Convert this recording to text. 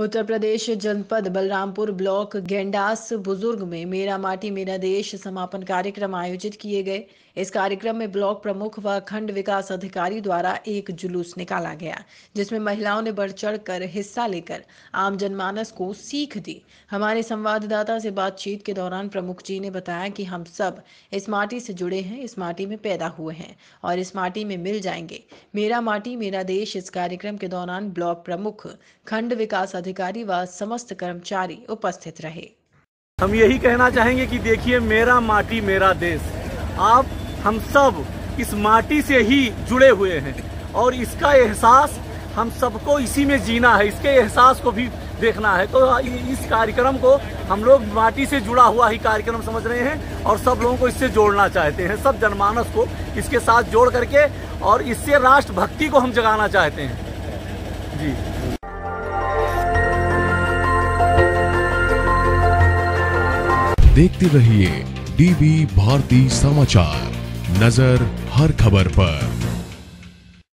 उत्तर प्रदेश जनपद बलरामपुर ब्लॉक गेंडास बुजुर्ग में मेरा माटी मेरा देश समापन कार्यक्रम आयोजित किए गए। इस कार्यक्रम में ब्लॉक प्रमुख व खंड विकास अधिकारी द्वारा एक जुलूस निकाला गया, जिसमें महिलाओं ने बढ़ चढ़ कर हिस्सा लेकर आम जनमानस को सीख दी। हमारे संवाददाता से बातचीत के दौरान प्रमुख जी ने बताया कि हम सब इस माटी से जुड़े हैं, इस माटी में पैदा हुए हैं और इस माटी में मिल जाएंगे। मेरा माटी मेरा देश इस कार्यक्रम के दौरान ब्लॉक प्रमुख, खंड विकास अधिकारी व समस्त कर्मचारी उपस्थित रहे। हम यही कहना चाहेंगे कि देखिए, मेरा माटी मेरा देश, आप हम सब इस माटी से ही जुड़े हुए हैं और इसका एहसास हम सबको इसी में जीना है, इसके एहसास को भी देखना है। तो इस कार्यक्रम को हम लोग माटी से जुड़ा हुआ ही कार्यक्रम समझ रहे हैं और सब लोगों को इससे जोड़ना चाहते हैं, सब जनमानस को इसके साथ जोड़ करके, और इससे राष्ट्रभक्ति को हम जगाना चाहते हैं। जी, देखते रहिए डीबी भारती समाचार, नजर हर खबर पर।